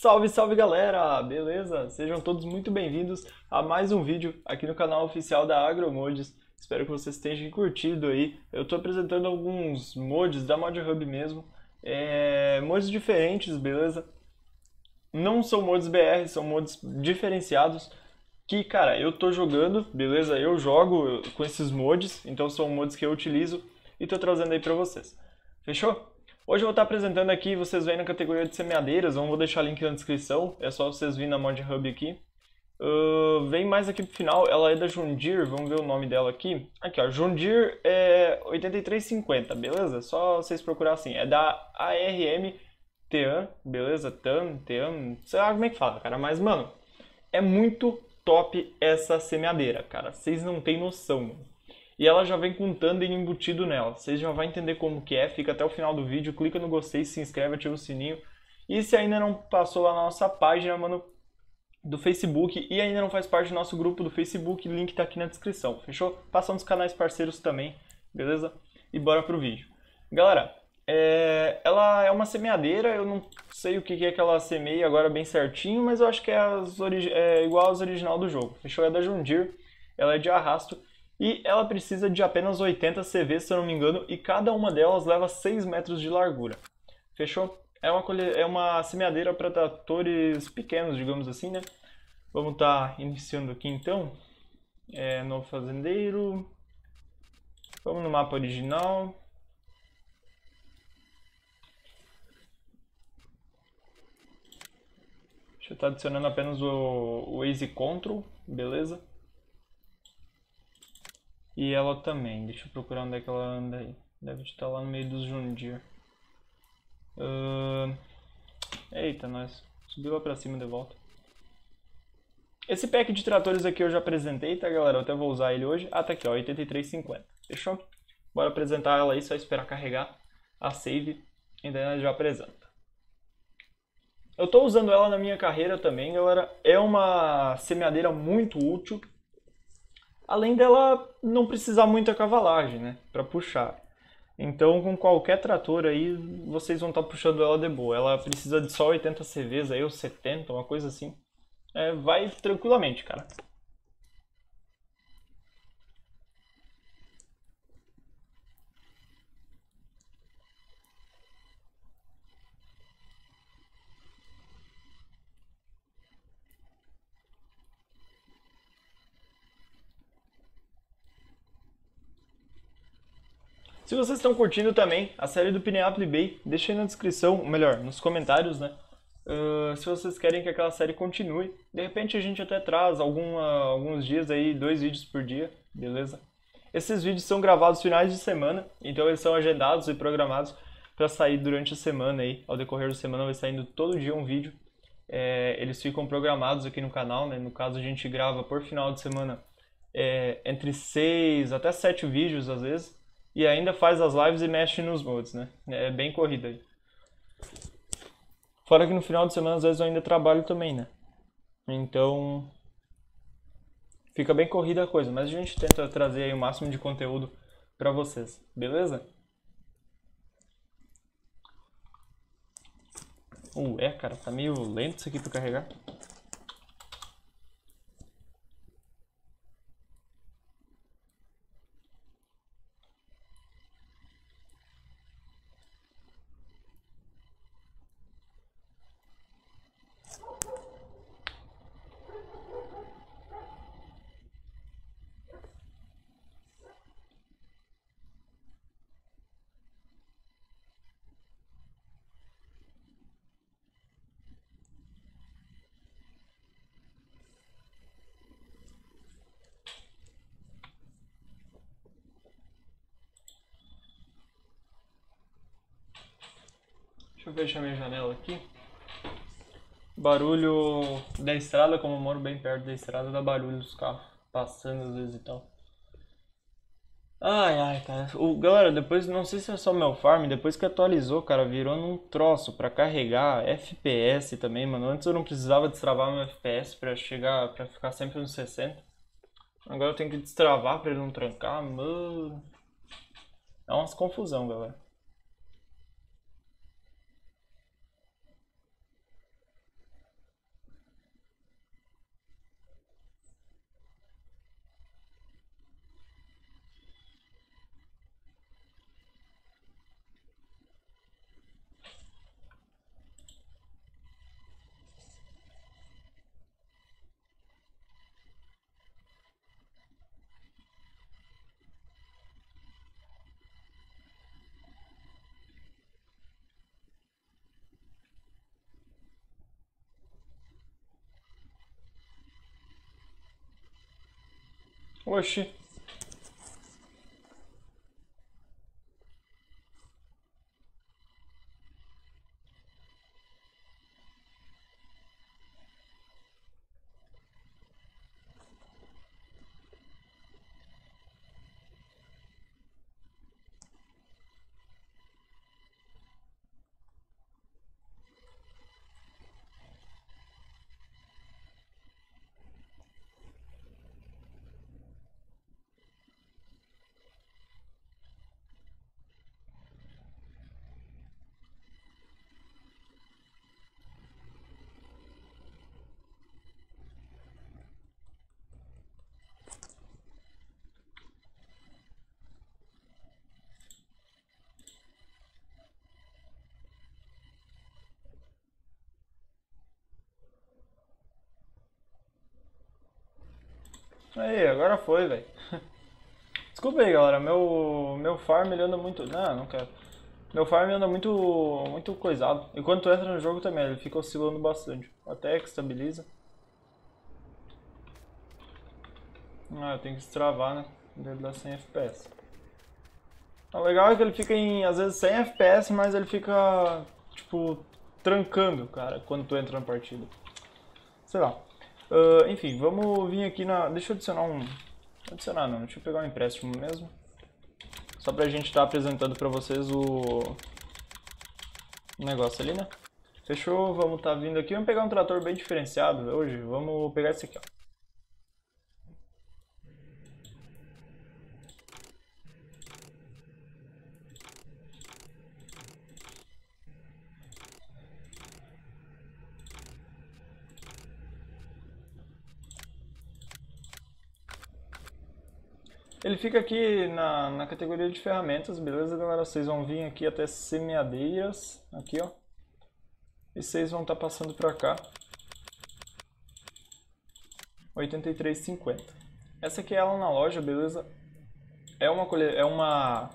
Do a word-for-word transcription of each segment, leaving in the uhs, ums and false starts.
Salve, salve galera! Beleza? Sejam todos muito bem-vindos a mais um vídeo aqui no canal oficial da Agromods. Espero que vocês tenham curtido aí. Eu estou apresentando alguns mods da ModHub mesmo. É... Mods diferentes, beleza? Não são mods B R, são mods diferenciados. Que, cara, eu tô jogando, beleza? Eu jogo com esses mods, então são mods que eu utilizo e tô trazendo aí pra vocês. Fechou? Hoje eu vou estar apresentando aqui, vocês veem na categoria de semeadeiras, eu vou deixar o link na descrição, é só vocês virem na ModHub aqui. Uh, vem mais aqui pro final, ela é da John Deere, vamos ver o nome dela aqui. Aqui ó, John Deere é oitenta e três cinquenta, beleza? Só vocês procurarem assim, é da A R M Team, beleza? Tam, Team, sei lá como é que fala, cara, mas mano, é muito top essa semeadeira, cara, vocês não têm noção, mano. E ela já vem com tandem embutido nela. Vocês já vão entender como que é. Fica até o final do vídeo. Clica no gostei, se inscreve, ativa o sininho. E se ainda não passou lá na nossa página, mano, do Facebook e ainda não faz parte do nosso grupo do Facebook, link tá aqui na descrição. Fechou? Passa nos canais parceiros também, beleza? E bora pro vídeo. Galera, é... ela é uma semeadeira. Eu não sei o que é que ela semeia agora bem certinho, mas eu acho que é, as ori... é igual às original do jogo. Fechou? É da John Deere. Ela é de arrasto. E ela precisa de apenas oitenta C V, se eu não me engano, e cada uma delas leva seis metros de largura. Fechou? É uma, colhe... é uma semeadeira para tratores pequenos, digamos assim, né? Vamos estar tá iniciando aqui então. É, novo fazendeiro. Vamos no mapa original. Deixa eu estar tá adicionando apenas o, o Easy Control, beleza? E ela também, deixa eu procurar onde é que ela anda aí. Deve estar lá no meio dos John Deere. Uh... Eita, nós. Subiu lá pra cima de volta. Esse pack de tratores aqui eu já apresentei, tá galera? Eu até vou usar ele hoje. Ah, tá aqui ó, oitenta e três cinquenta. Fechou? Bora apresentar ela aí, só esperar carregar a save e daí nós já apresenta. Eu tô usando ela na minha carreira também, galera. É uma semeadeira muito útil. Além dela não precisar muita cavalagem, né, para puxar. Então, com qualquer trator aí, vocês vão estar puxando ela de boa. Ela precisa de só oitenta C Vs aí, ou setenta, uma coisa assim. É, vai tranquilamente, cara. Se vocês estão curtindo também a série do Pineapple Bay, deixa aí na descrição, ou melhor, nos comentários, né? Uh, se vocês querem que aquela série continue. De repente a gente até traz alguma, alguns dias aí, dois vídeos por dia, beleza? Esses vídeos são gravados finais de semana, então eles são agendados e programados para sair durante a semana aí. Ao decorrer da semana vai saindo todo dia um vídeo. É, eles ficam programados aqui no canal, né? No caso a gente grava por final de semana é, entre seis até sete vídeos às vezes. E ainda faz as lives e mexe nos mods, né? É bem corrida aí. Fora que no final de semana às vezes eu ainda trabalho também, né? Então fica bem corrida a coisa, mas a gente tenta trazer aí o máximo de conteúdo pra vocês, beleza? Uh, é cara, tá meio lento isso aqui pra carregar. Deixa eu fechar minha janela aqui. Barulho da estrada, como eu moro bem perto da estrada, dá barulho dos carros passando às vezes e tal. Ai, ai, cara. O, galera, depois, não sei se é só meu farm, depois que atualizou, cara, virou num troço pra carregar F P S também, mano. Antes eu não precisava destravar meu F P S pra chegar, pra ficar sempre nos sessenta. Agora eu tenho que destravar pra ele não trancar, mano. É umas confusão, galera. Oxi. Aí, agora foi, velho. Desculpa aí, galera. Meu, meu farm ele anda muito. Não, não quero. Meu farm anda muito, muito coisado. E quando tu entra no jogo também, ele fica oscilando bastante. Até que estabiliza. Ah, eu tenho que destravar, né? Deve dar cem F P S. O legal é que ele fica em, às vezes, cem F P S, mas ele fica, tipo, trancando, cara, quando tu entra na partida. Sei lá. Uh, enfim, vamos vir aqui na... Deixa eu adicionar um... Adicionar não, deixa eu pegar um empréstimo mesmo. Só pra gente estar apresentando pra vocês o... o negócio ali, né? Fechou, vamos estar vindo aqui. Vamos pegar um trator bem diferenciado hoje. Vamos pegar esse aqui, ó. Ele fica aqui na, na categoria de ferramentas, beleza, galera? Vocês vão vir aqui até semeadeiras, aqui, ó. E vocês vão estar passando pra cá. oitenta e três e cinquenta. Essa aqui é ela na loja, beleza? É uma, é uma,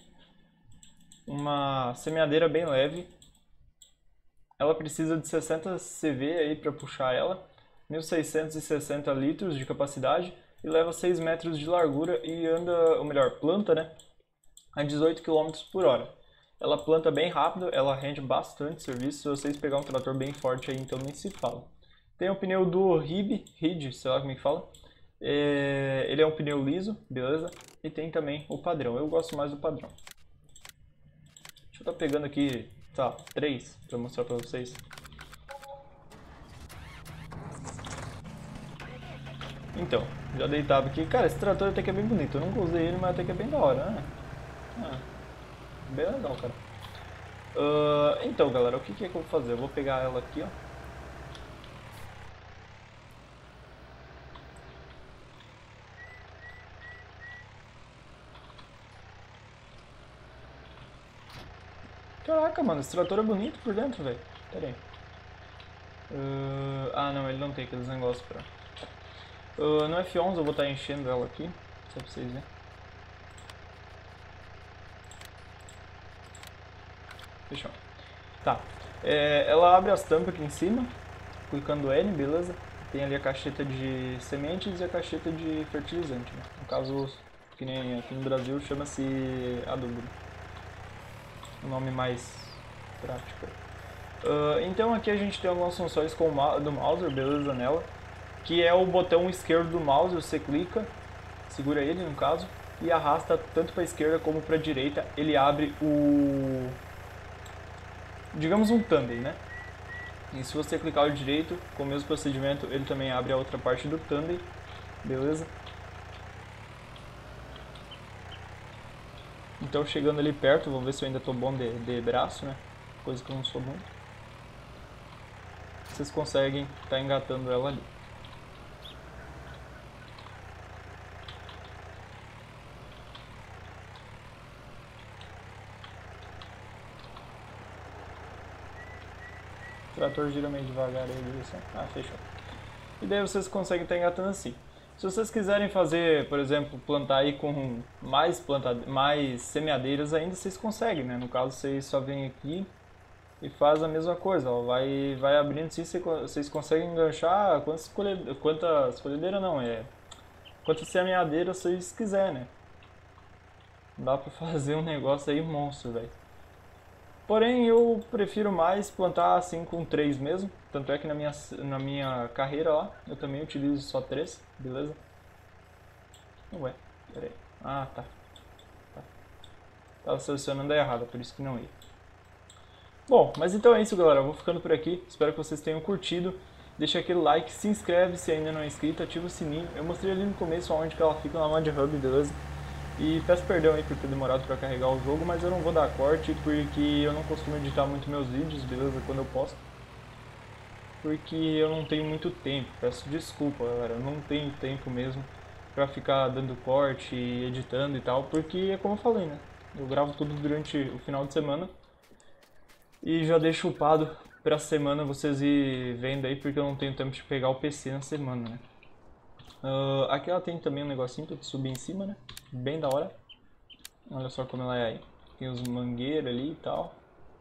uma semeadeira bem leve. Ela precisa de sessenta C V aí para puxar ela. mil seiscentos e sessenta litros de capacidade. E leva seis metros de largura e anda, ou melhor, planta, né? A dezoito quilômetros por hora. Ela planta bem rápido, ela rende bastante serviço. Se vocês pegar um trator bem forte aí, então nem se fala. Tem o pneu do Rib, Rid, sei lá como é que fala. É, ele é um pneu liso, beleza? E tem também o padrão. Eu gosto mais do padrão. Deixa eu estar pegando aqui, tá, três para mostrar para vocês. Então, já deitava aqui. Cara, esse trator até que é bem bonito. Eu nunca usei ele, mas até que é bem da hora, né? Ah, bem legal, cara. Uh, então, galera, o que, que é que eu vou fazer? Eu vou pegar ela aqui, ó. Caraca, mano, esse trator é bonito por dentro, velho. Pera aí. Uh, ah, não, ele não tem aqueles negócios pra... Uh, no F onze eu vou estar enchendo ela aqui, só pra vocês verem. Fechou. Tá. É, ela abre as tampas aqui em cima, clicando N, beleza? Tem ali a caixeta de sementes e a caixeta de fertilizante, né? No caso, que nem aqui no Brasil, chama-se adubo. O nome mais prático. Uh, então aqui a gente tem algumas funções com o do Mauser, beleza, nela. Que é o botão esquerdo do mouse, você clica, segura ele no caso, e arrasta tanto para a esquerda como para a direita. Ele abre o... digamos um tandem, né? E se você clicar o direito, com o mesmo procedimento, ele também abre a outra parte do tandem, beleza? Então chegando ali perto, vou ver se eu ainda estou bom de, de braço, né? Coisa que eu não sou bom. Vocês conseguem estar tá engatando ela ali. O trator gira meio devagar aí, assim. Ah, fechou. E daí vocês conseguem estar engatando assim. Se vocês quiserem fazer, por exemplo, plantar aí com mais, planta... mais semeadeiras ainda, vocês conseguem, né? No caso, vocês só vêm aqui e faz a mesma coisa, ó. Vai, vai abrindo assim, vocês conseguem enganchar quantas, colhe... quantas colhedeiras não, é quanto a semeadeira vocês quiserem, né? Dá pra fazer um negócio aí monstro, velho. Porém, eu prefiro mais plantar assim com três mesmo. Tanto é que na minha, na minha carreira lá, eu também utilizo só três, beleza? Ué, peraí. Ah, tá. tá. Tava selecionando a errada, por isso que não ia. Bom, mas então é isso, galera. Eu vou ficando por aqui. Espero que vocês tenham curtido. Deixa aquele like, se inscreve se ainda não é inscrito, ativa o sininho. Eu mostrei ali no começo onde que ela fica na Mod Hub, beleza? E peço perdão aí por ter demorado pra carregar o jogo, mas eu não vou dar corte porque eu não costumo editar muito meus vídeos, beleza? Quando eu posto. Porque eu não tenho muito tempo. Peço desculpa, galera. Eu não tenho tempo mesmo pra ficar dando corte, editando e tal. Porque é como eu falei, né? Eu gravo tudo durante o final de semana. E já deixo upado pra semana vocês ir vendo aí, porque eu não tenho tempo de pegar o P C na semana, né? Uh, aqui ela tem também um negocinho pra subir em cima, né? Bem da hora. Olha só como ela é aí. Tem os mangueiros ali e tal.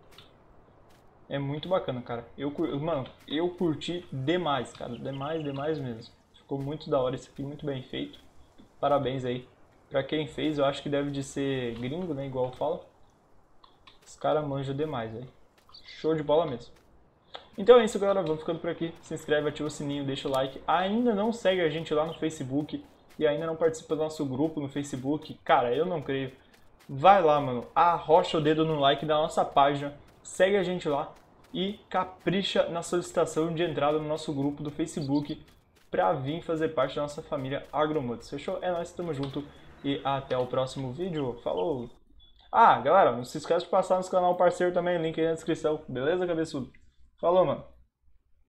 É muito bacana, cara. Eu, mano, eu curti demais, cara. Demais, demais mesmo. Ficou muito da hora isso aqui, muito bem feito. Parabéns aí. Pra quem fez, eu acho que deve de ser gringo, né? Igual eu falo. Os caras manjam demais, velho. Show de bola mesmo. Então é isso, galera. Vamos ficando por aqui. Se inscreve, ativa o sininho, deixa o like. Ainda não segue a gente lá no Facebook e ainda não participa do nosso grupo no Facebook, cara, eu não creio. Vai lá, mano. Arrocha o dedo no like da nossa página. Segue a gente lá e capricha na solicitação de entrada no nosso grupo do Facebook pra vir fazer parte da nossa família Agromods. Fechou? É nóis, tamo junto e até o próximo vídeo. Falou! Ah, galera, não se esquece de passar no canal parceiro também, link aí na descrição. Beleza, cabeçudo? Falou, mano.